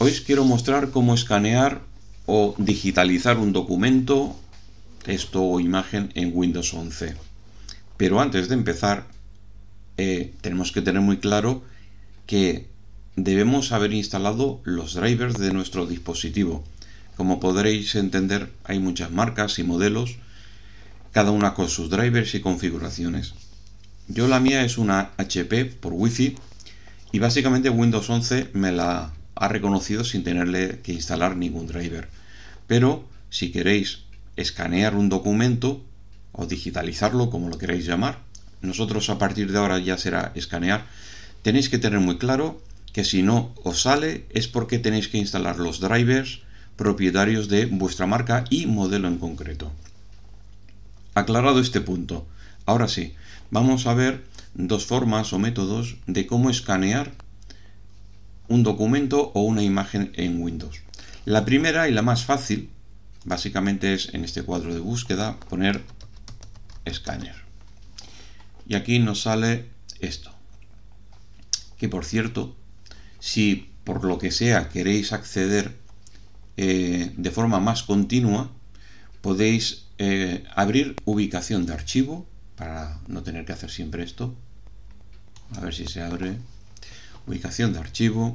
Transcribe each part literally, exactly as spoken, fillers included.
Hoy os quiero mostrar cómo escanear o digitalizar un documento, texto o imagen en Windows once. Pero antes de empezar, eh, tenemos que tener muy claro que debemos haber instalado los drivers de nuestro dispositivo. Como podréis entender, hay muchas marcas y modelos, cada una con sus drivers y configuraciones. Yo la mía es una H P por Wi-Fi y básicamente Windows once me la ha reconocido sin tenerle que instalar ningún driver. Pero si queréis escanear un documento o digitalizarlo, como lo queráis llamar, nosotros a partir de ahora ya será escanear, tenéis que tener muy claro que si no os sale es porque tenéis que instalar los drivers propietarios de vuestra marca y modelo en concreto. Aclarado este punto, ahora sí, vamos a ver dos formas o métodos de cómo escanear un documento o una imagen en Windows. La primera y la más fácil, básicamente es en este cuadro de búsqueda poner escáner. Y aquí nos sale esto. Que por cierto, si por lo que sea queréis acceder eh, de forma más continua, podéis eh, abrir ubicación de archivo para no tener que hacer siempre esto. A ver si se abre. Ubicación de archivo.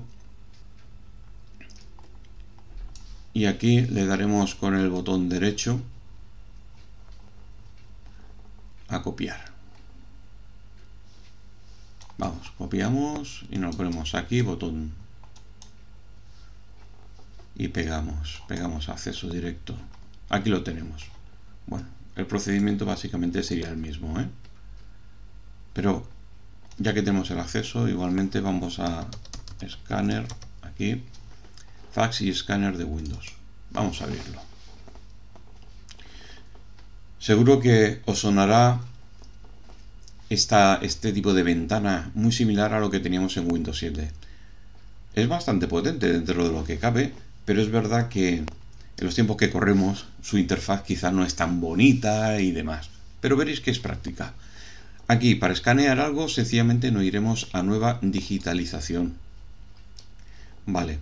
Y aquí le daremos con el botón derecho a copiar. Vamos, copiamos y nos ponemos aquí, botón, y pegamos, pegamos acceso directo. Aquí lo tenemos. Bueno, el procedimiento básicamente sería el mismo, ¿eh? Pero ya que tenemos el acceso, igualmente vamos a escáner, aquí, fax y escáner de Windows. Vamos a abrirlo. Seguro que os sonará esta, este tipo de ventana muy similar a lo que teníamos en Windows siete. Es bastante potente dentro de lo que cabe, pero es verdad que en los tiempos que corremos su interfaz quizá no es tan bonita y demás. Pero veréis que es práctica. Aquí, para escanear algo, sencillamente nos iremos a nueva digitalización. Vale.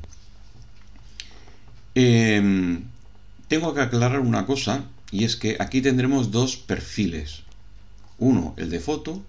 Eh, tengo que aclarar una cosa, y es que aquí tendremos dos perfiles. Uno, el de foto,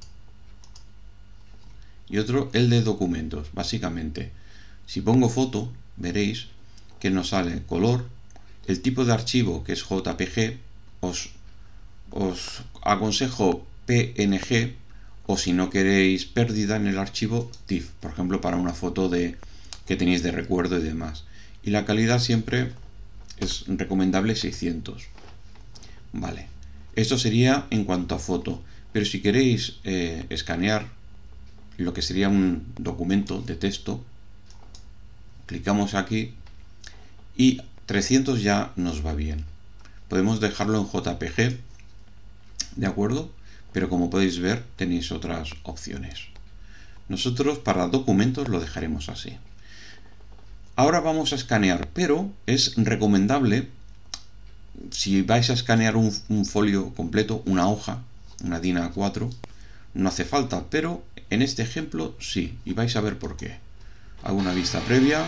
y otro, el de documentos. Básicamente, si pongo foto, veréis que nos sale color, el tipo de archivo, que es J P G, os, os aconsejo P N G, o si no queréis pérdida en el archivo, T I F, por ejemplo, para una foto de, que tenéis de recuerdo y demás. Y la calidad siempre es recomendable seiscientos. Vale, esto sería en cuanto a foto, pero si queréis eh, escanear lo que sería un documento de texto, clicamos aquí y trescientos ya nos va bien. Podemos dejarlo en J P G, ¿de acuerdo? Pero como podéis ver, tenéis otras opciones. Nosotros para documentos lo dejaremos así. Ahora vamos a escanear, pero es recomendable, si vais a escanear un, un folio completo, una hoja, una DIN A cuatro, no hace falta, pero en este ejemplo sí, y vais a ver por qué. Hago una vista previa.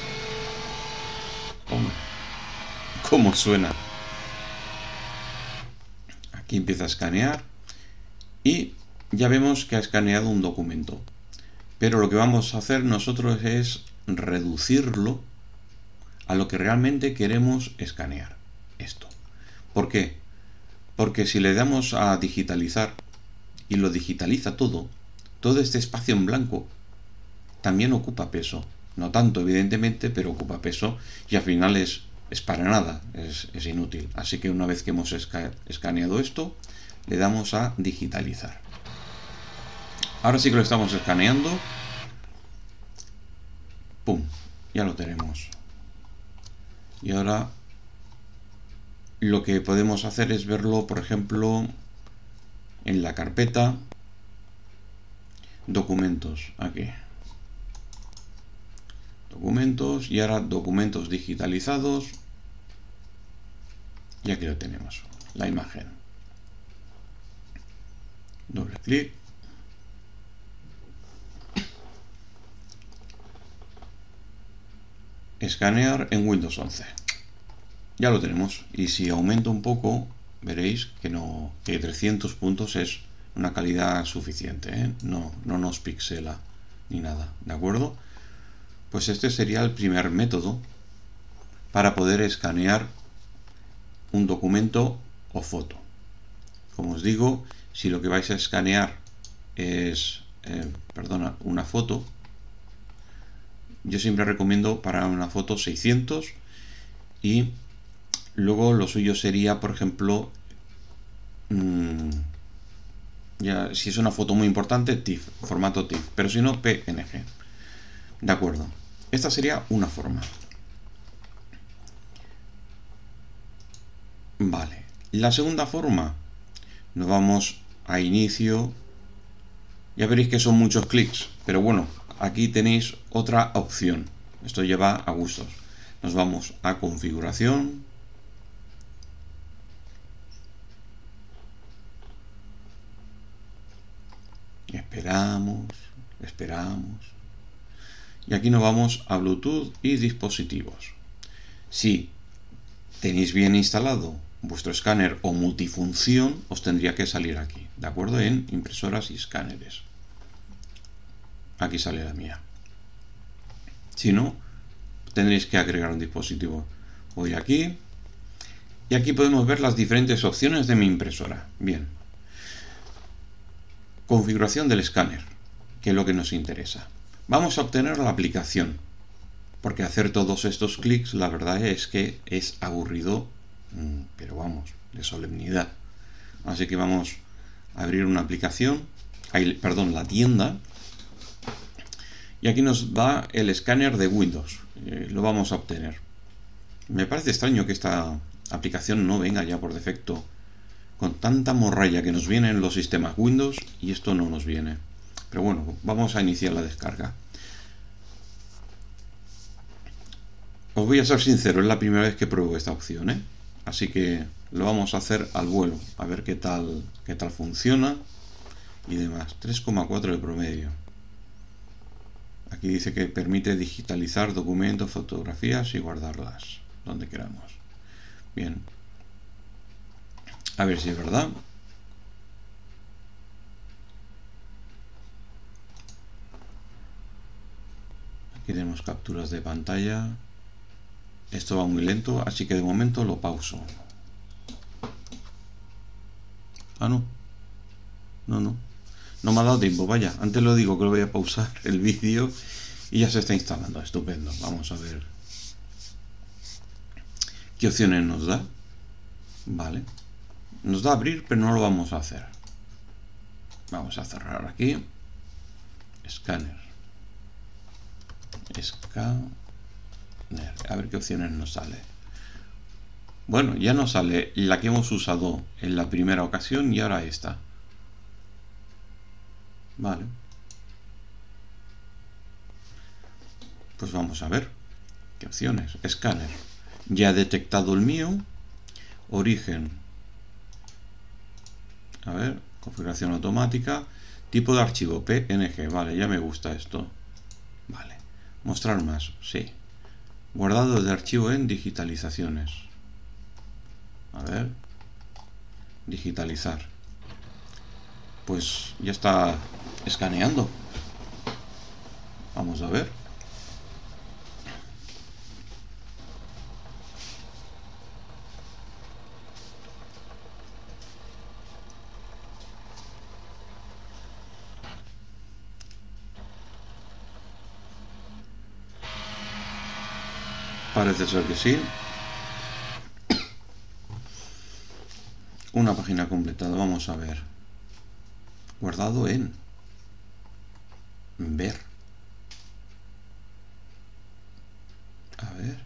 ¿Cómo, cómo suena? Aquí empieza a escanear y ya vemos que ha escaneado un documento. Pero lo que vamos a hacer nosotros es reducirlo a lo que realmente queremos escanear. Esto. ¿Por qué? Porque si le damos a digitalizar y lo digitaliza todo, todo este espacio en blanco también ocupa peso. No tanto, evidentemente, pero ocupa peso y al final es, es para nada, es, es inútil. Así que una vez que hemos esca escaneado esto, le damos a digitalizar. Ahora sí que lo estamos escaneando. ¡Pum! Ya lo tenemos. Y ahora lo que podemos hacer es verlo, por ejemplo, en la carpeta documentos, aquí. Documentos y ahora documentos digitalizados. Y aquí lo tenemos, la imagen. Doble clic. escanear en Windows once. Ya lo tenemos. Y si aumento un poco, veréis que no, que trescientos puntos es una calidad suficiente, ¿eh? No, no nos pixela ni nada, ¿de acuerdo? Pues este sería el primer método para poder escanear un documento o foto. Como os digo, si lo que vais a escanear es, eh, perdona, una foto, yo siempre recomiendo para una foto seiscientos, y luego lo suyo sería, por ejemplo, mmm, ya, si es una foto muy importante, TIFF, formato TIFF, pero si no, P N G. De acuerdo. Esta sería una forma. Vale. La segunda forma, nos vamos a inicio. Ya veréis que son muchos clics, pero bueno, aquí tenéis otra opción. Esto lleva a gustos. Nos vamos a configuración. Esperamos, esperamos. Y aquí nos vamos a Bluetooth y dispositivos. Si tenéis bien instalado vuestro escáner o multifunción, os tendría que salir aquí, ¿de acuerdo? En impresoras y escáneres. Aquí sale la mía. Si no, tendréis que agregar un dispositivo. Voy aquí. Y aquí podemos ver las diferentes opciones de mi impresora. Bien. Configuración del escáner, que es lo que nos interesa. Vamos a obtener la aplicación, porque hacer todos estos clics, la verdad es que es aburrido, pero vamos, de solemnidad. Así que vamos a abrir una aplicación, ahí, perdón, la tienda, y aquí nos da el escáner de Windows. Eh, lo vamos a obtener. Me parece extraño que esta aplicación no venga ya por defecto, con tanta morralla que nos viene en los sistemas Windows, y esto no nos viene. Pero bueno, vamos a iniciar la descarga. Os voy a ser sincero, es la primera vez que pruebo esta opción, ¿eh? Así que lo vamos a hacer al vuelo, a ver qué tal, qué tal funciona y demás. tres coma cuatro de promedio. Aquí dice que permite digitalizar documentos, fotografías y guardarlas donde queramos. Bien. A ver si es verdad. Aquí tenemos capturas de pantalla. Esto va muy lento, así que de momento lo pauso. Ah, no. No, no. No me ha dado tiempo, vaya. Antes lo digo que lo voy a pausar el vídeo y ya se está instalando. Estupendo. Vamos a ver qué opciones nos da. Vale. Nos da abrir, pero no lo vamos a hacer. Vamos a cerrar aquí. Escáner. Escáner. A ver qué opciones nos sale. Bueno, ya nos sale la que hemos usado en la primera ocasión y ahora esta. Vale. Pues vamos a ver qué opciones. Escáner. Ya he detectado el mío. Origen. A ver, configuración automática. Tipo de archivo P N G. Vale, ya me gusta esto. Vale. Mostrar más. Sí. Guardado de archivo en digitalizaciones. A ver. Digitalizar. Pues ya está escaneando. Vamos a ver. Parece ser que sí. Una página completada. Vamos a ver. Guardado en ver. A ver.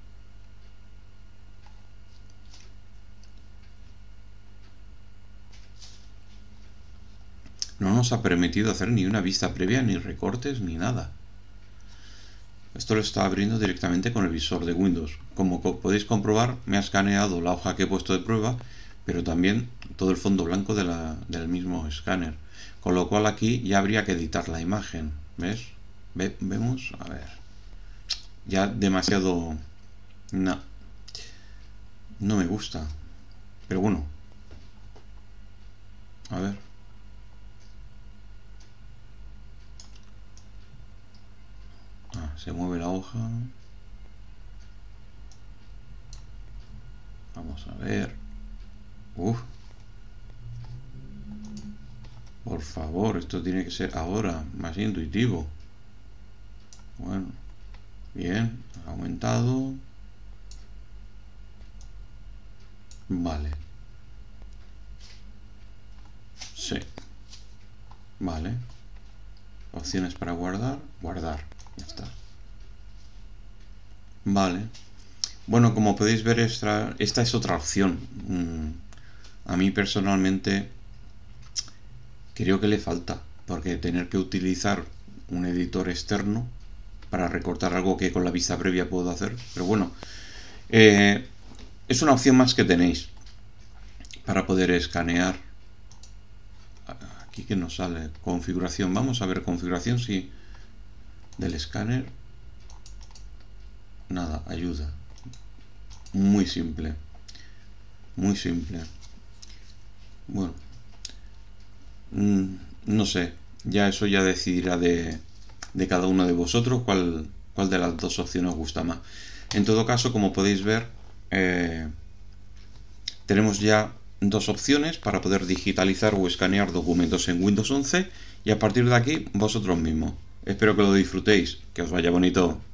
No nos ha permitido hacer ni una vista previa, ni recortes, ni nada. Esto lo está abriendo directamente con el visor de Windows. Como podéis comprobar, me ha escaneado la hoja que he puesto de prueba, pero también todo el fondo blanco de la, del mismo escáner. Con lo cual aquí ya habría que editar la imagen. ¿Ves? Ve, ¿Vemos? A ver. ya demasiado... No, no me gusta. Pero bueno. A ver. Ah, se mueve la hoja. Vamos a ver. Uf. Por favor, esto tiene que ser ahora más intuitivo. Bueno. Bien, ha aumentado. Vale. Sí. Vale. Opciones para guardar. Guardar. Ya está. Vale. Bueno, como podéis ver, esta, esta es otra opción. A mí personalmente creo que le falta, porque tener que utilizar un editor externo para recortar algo que con la vista previa puedo hacer. Pero bueno, eh, es una opción más que tenéis para poder escanear. Aquí que nos sale configuración. Vamos a ver configuración, sí, del escáner. Nada, ayuda. Muy simple. Muy simple. Bueno. No sé. Ya eso ya decidirá de, de cada uno de vosotros cuál, cuál de las dos opciones os gusta más. En todo caso, como podéis ver, eh, tenemos ya dos opciones para poder digitalizar o escanear documentos en Windows once y a partir de aquí vosotros mismos. Espero que lo disfrutéis, que os vaya bonito.